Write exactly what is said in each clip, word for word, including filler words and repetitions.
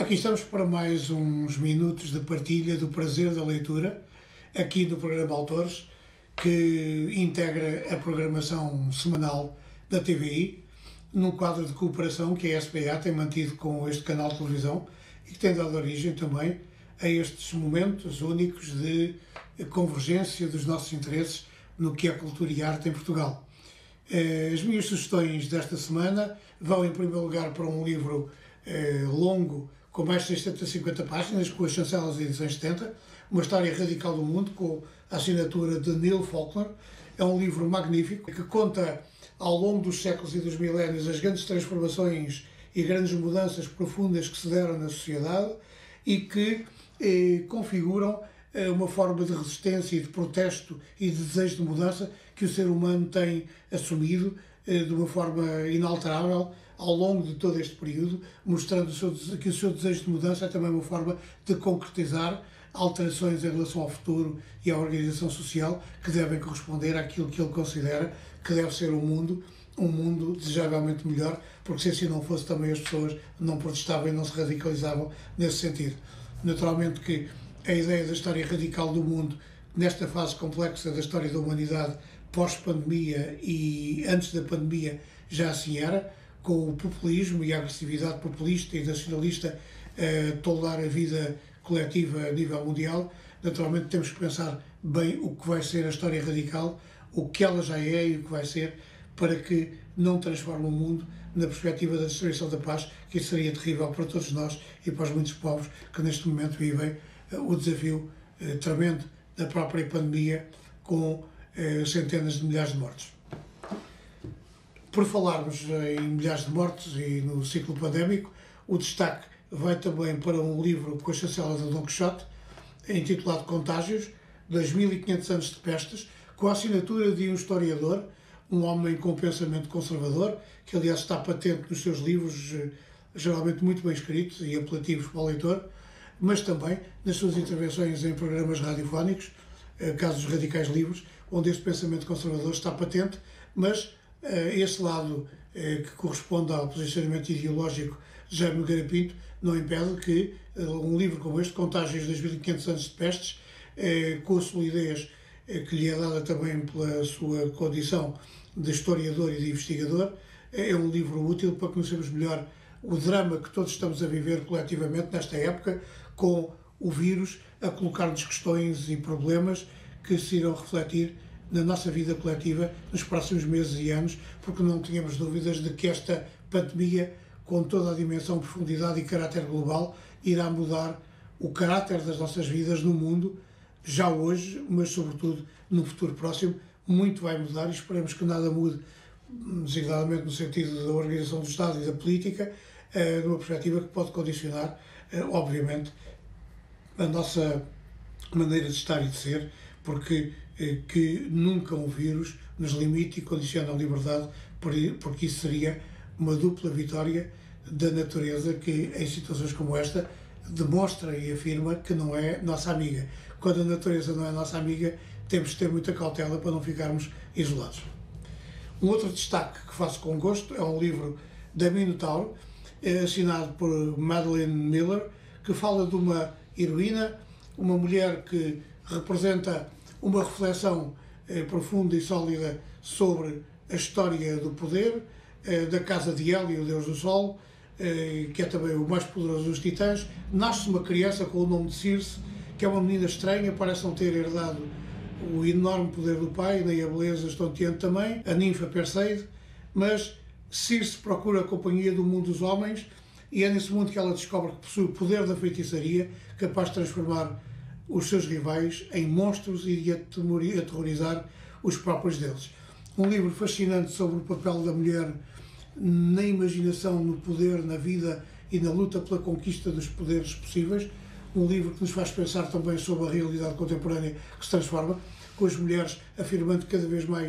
Aqui estamos para mais uns minutos de partilha do prazer da leitura, aqui no programa Autores, que integra a programação semanal da T V I, num quadro de cooperação que a S P A tem mantido com este canal de televisão e que tem dado origem também a estes momentos únicos de convergência dos nossos interesses no que é cultura e arte em Portugal. As minhas sugestões desta semana vão, em primeiro lugar, para um livro eh, longo, com mais de seiscentas e cinquenta páginas, com as chancelas de edições setenta, Uma História Radical do Mundo, com a assinatura de Neil Faulkner. É um livro magnífico, que conta, ao longo dos séculos e dos milénios, as grandes transformações e grandes mudanças profundas que se deram na sociedade e que eh, configuram eh, uma forma de resistência e de protesto e de desejo de mudança que o ser humano tem assumido eh, de uma forma inalterável ao longo de todo este período, mostrando o seu, que o seu desejo de mudança é também uma forma de concretizar alterações em relação ao futuro e à organização social que devem corresponder àquilo que ele considera que deve ser um mundo, um mundo desejavelmente melhor, porque se assim não fosse também as pessoas não protestavam e não se radicalizavam nesse sentido. Naturalmente que a ideia da história radical do mundo, nesta fase complexa da história da humanidade, pós-pandemia e antes da pandemia, já assim era, com o populismo e a agressividade populista e nacionalista a toldar a vida coletiva a nível mundial. Naturalmente temos que pensar bem o que vai ser a história radical, o que ela já é e o que vai ser, para que não transforme o mundo na perspectiva da destruição da paz, que isso seria terrível para todos nós e para os muitos povos que neste momento vivem o desafio tremendo da própria pandemia, com centenas de milhares de mortos. Por falarmos em milhares de mortos e no ciclo pandémico, o destaque vai também para um livro com a chancela de Don Quixote, intitulado Contágios, dois mil e quinhentos anos de pestes, com a assinatura de um historiador, um homem com pensamento conservador, que aliás está patente nos seus livros, geralmente muito bem escritos e apelativos para o leitor, mas também nas suas intervenções em programas radiofónicos, Casos Radicais Livres, onde este pensamento conservador está patente, mas esse lado que corresponde ao posicionamento ideológico de Jaime Nogueira Pinto não impede que um livro como este, Contágios, dois mil e quinhentos anos de pestes, com a solidez que lhe é dada também pela sua condição de historiador e de investigador, é um livro útil para conhecermos melhor o drama que todos estamos a viver coletivamente nesta época, com o vírus a colocar-nos questões e problemas que se irão refletir na nossa vida coletiva nos próximos meses e anos, porque não tínhamos dúvidas de que esta pandemia, com toda a dimensão, profundidade e caráter global, irá mudar o caráter das nossas vidas no mundo, já hoje, mas sobretudo no futuro próximo. Muito vai mudar e esperemos que nada mude, designadamente no sentido da organização do Estado e da política, numa perspectiva que pode condicionar, obviamente, a nossa maneira de estar e de ser, porque que nunca um vírus nos limite e condicione a liberdade, porque isso seria uma dupla vitória da natureza que, em situações como esta, demonstra e afirma que não é nossa amiga. Quando a natureza não é nossa amiga, temos de ter muita cautela para não ficarmos isolados. Um outro destaque que faço com gosto é um livro da Minotauro, assinado por Madeline Miller, que fala de uma heroína, uma mulher que representa uma reflexão eh, profunda e sólida sobre a história do poder, eh, da casa de Hélio, o deus do sol, eh, que é também o mais poderoso dos titãs. Nasce uma criança com o nome de Circe, que é uma menina estranha, parece não ter herdado o enorme poder do pai, nem a beleza estonteante também, a ninfa Perseide, mas Circe procura a companhia do mundo dos homens e é nesse mundo que ela descobre que possui o poder da feitiçaria, capaz de transformar os seus rivais em monstros e de aterrorizar os próprios deles. Um livro fascinante sobre o papel da mulher na imaginação, no poder, na vida e na luta pela conquista dos poderes possíveis. Um livro que nos faz pensar também sobre a realidade contemporânea que se transforma, com as mulheres afirmando cada vez mais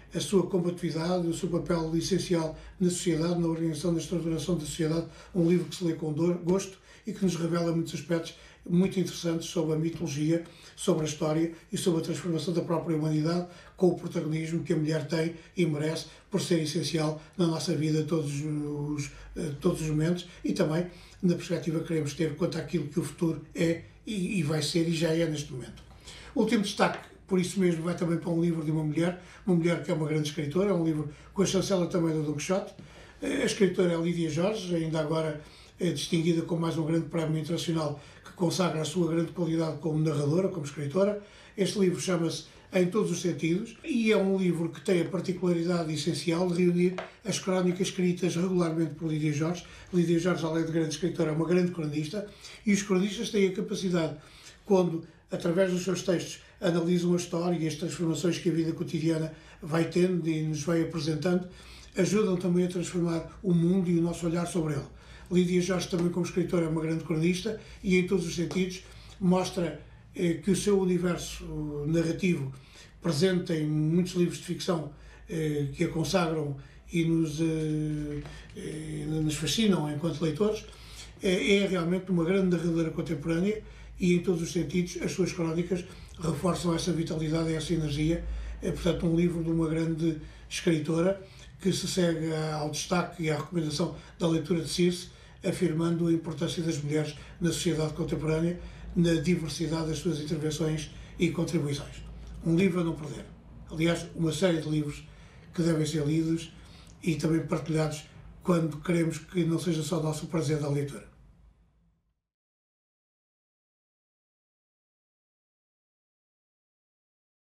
a sua combatividade, o seu papel essencial na sociedade, na organização, na estruturação da sociedade, um livro que se lê com dor, gosto e que nos revela muitos aspectos muito interessantes sobre a mitologia, sobre a história e sobre a transformação da própria humanidade, com o protagonismo que a mulher tem e merece por ser essencial na nossa vida todos os, todos os momentos e também na perspectiva que queremos ter quanto àquilo que o futuro é e, e vai ser e já é neste momento. O último destaque, por isso mesmo, vai também para um livro de uma mulher, uma mulher que é uma grande escritora, é um livro com a chancela também do Don Quixote. A escritora é Lídia Jorge, ainda agora é distinguida com mais um grande prémio internacional que consagra a sua grande qualidade como narradora, como escritora. Este livro chama-se Em Todos os Sentidos e é um livro que tem a particularidade essencial de reunir as crónicas escritas regularmente por Lídia Jorge. Lídia Jorge, além de grande escritora, é uma grande cronista e os cronistas têm a capacidade, quando, através dos seus textos, analisam a história e as transformações que a vida cotidiana vai tendo e nos vai apresentando, ajudam também a transformar o mundo e o nosso olhar sobre ele. Lídia Jorge, também como escritora, é uma grande cronista e, em todos os sentidos, mostra eh, que o seu universo narrativo, presente em muitos livros de ficção eh, que a consagram e nos, eh, eh, nos fascinam enquanto leitores, eh, é realmente uma grande narradora contemporânea e, em todos os sentidos, as suas crónicas reforçam essa vitalidade e essa energia. É, portanto, um livro de uma grande escritora que se segue ao destaque e à recomendação da leitura de Circe, afirmando a importância das mulheres na sociedade contemporânea, na diversidade das suas intervenções e contribuições. Um livro a não perder. Aliás, uma série de livros que devem ser lidos e também partilhados quando queremos que não seja só nosso prazer da leitura.